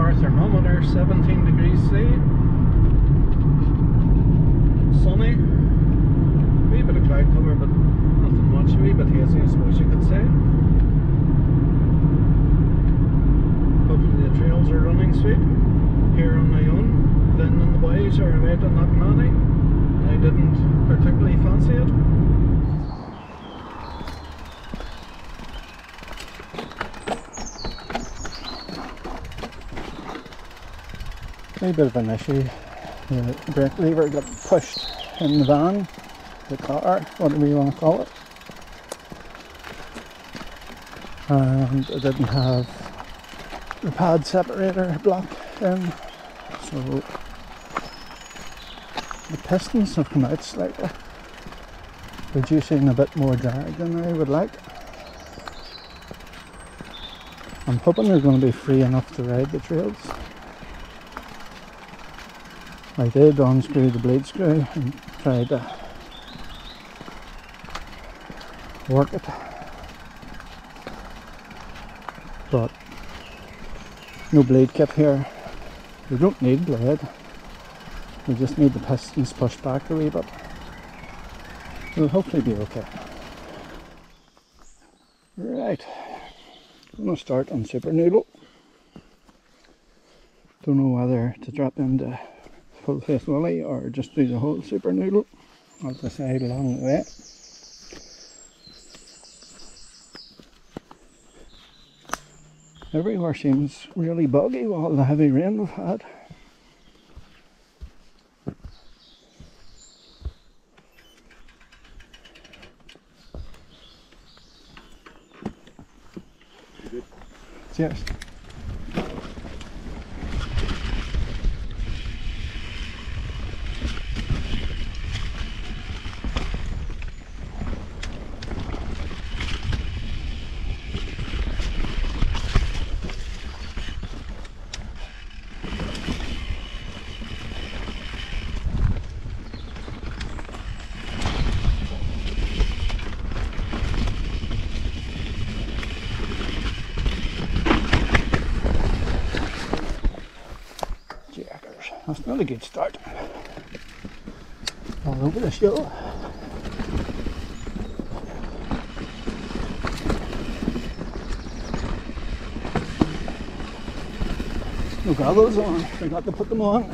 our thermometer, 17 degrees C. Sunny. Wee bit of cloud cover, but nothing much. Wee bit hazy, I suppose you could say. Hopefully the trails are running sweet. Here on my own. Then and the boys are away to Manny. I didn't particularly fancy it. A bit of an issue. The brake lever got pushed in the van, the car, whatever you want to call it, and I didn't have the pad separator block in, so the pistons have come out slightly, producing a bit more drag than I would like. I'm hoping they're going to be free enough to ride the trails. I did unscrew the blade screw and tried to work it, but no blade kit here. We don't need blade, we just need the pistons pushed back a wee bit. It'll hopefully be okay. Right, I'm going to start on Supernoodle. Don't know whether to drop into full face Willie or just do the whole Supernoodle. I'll decide along the way. Everywhere seems really buggy with all the heavy rain we've had. Cheers. That's not a good start. All over this hill. No goggles on, forgot to put them on.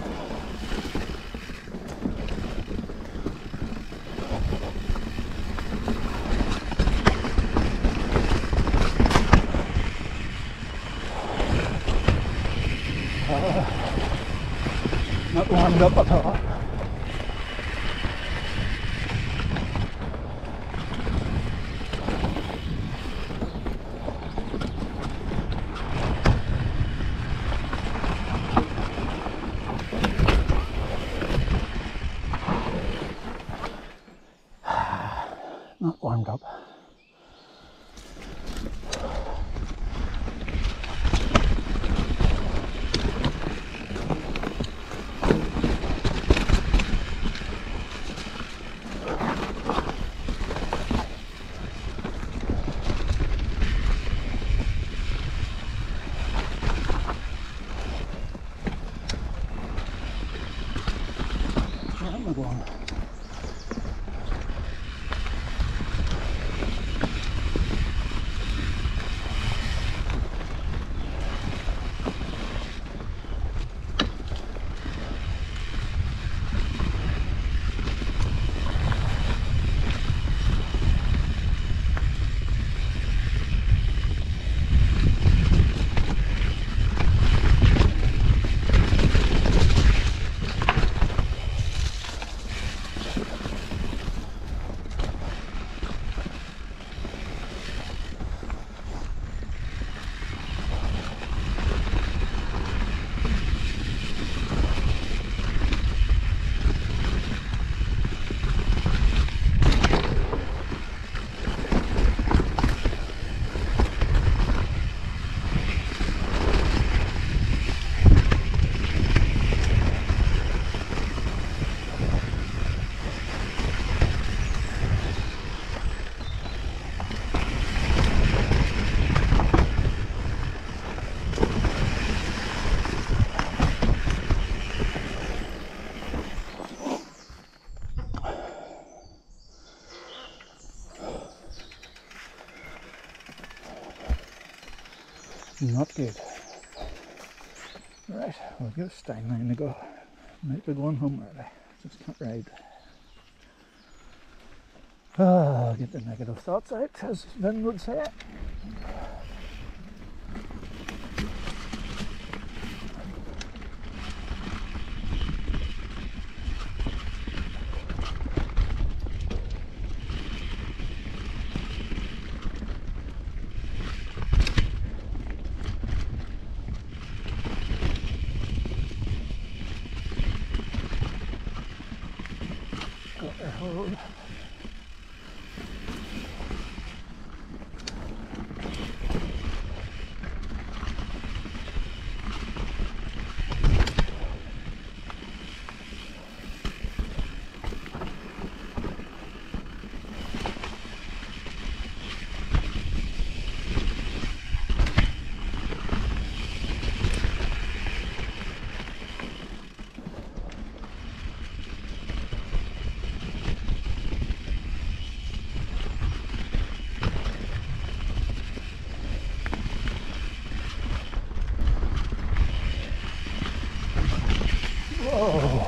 Not warmed up at all. Not warmed up. One. Not good. Right, we'll give Steinline a go. Might be going home early. Just can't ride. Get the negative thoughts out, as Vin would say. Got their hold. Whoa.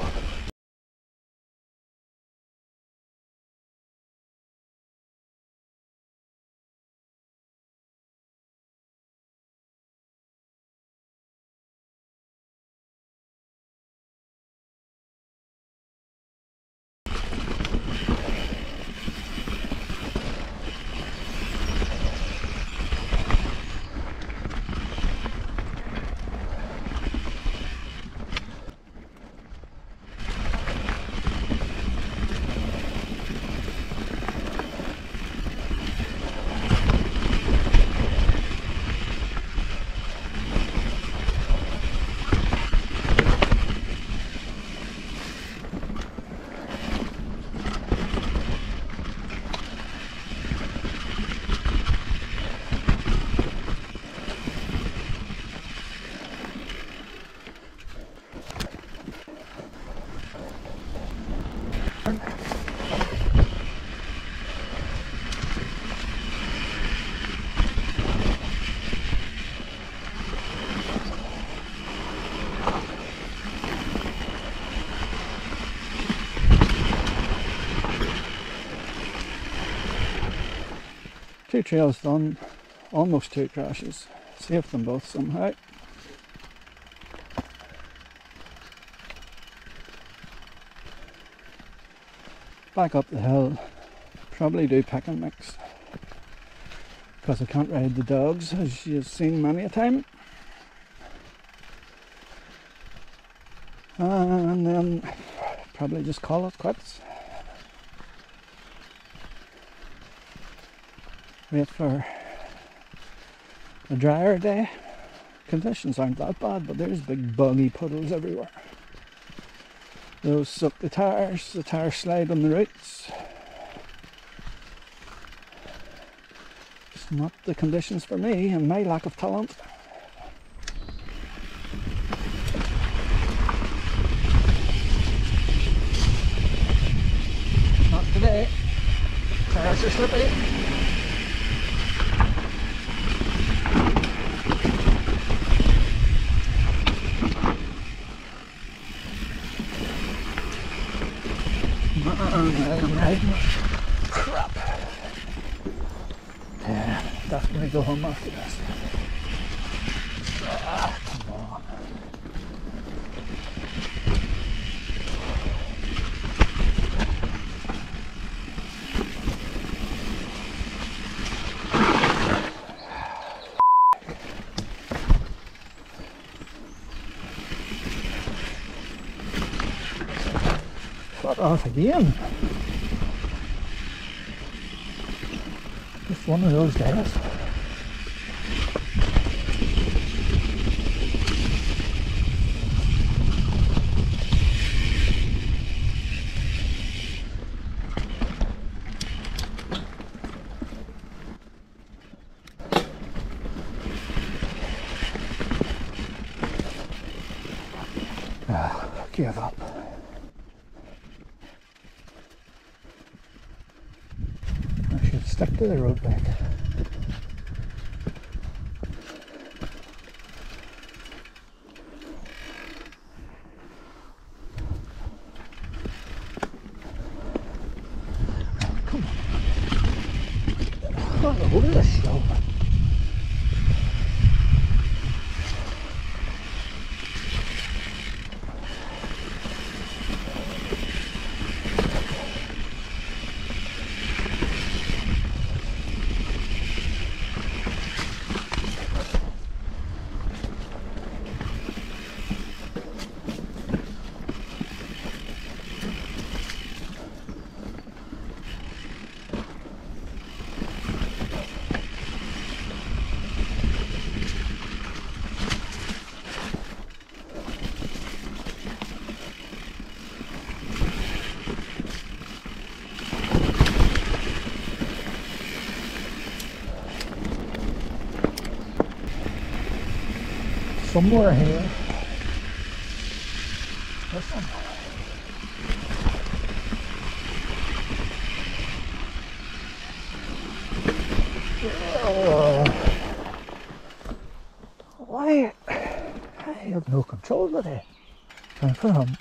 Two trails done, almost two crashes. Saved them both somehow. Back up the hill, probably do pick and mix because I can't ride the dogs, as you've seen many a time. And then probably just call it quits. Wait for a drier day. Conditions aren't that bad, but there's big boggy puddles everywhere. Those suck the tires slide on the roots. It's not the conditions for me and my lack of talent. Not today. Tires are slippy. I'm riding. Crap. Yeah, definitely go home after this. Come on. Fuck off again. Just one of those days. Give up. I should stick to the road bed. somewhere here. Listen. Why? I have no control with it. And from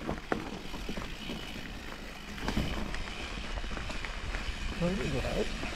where did you get out?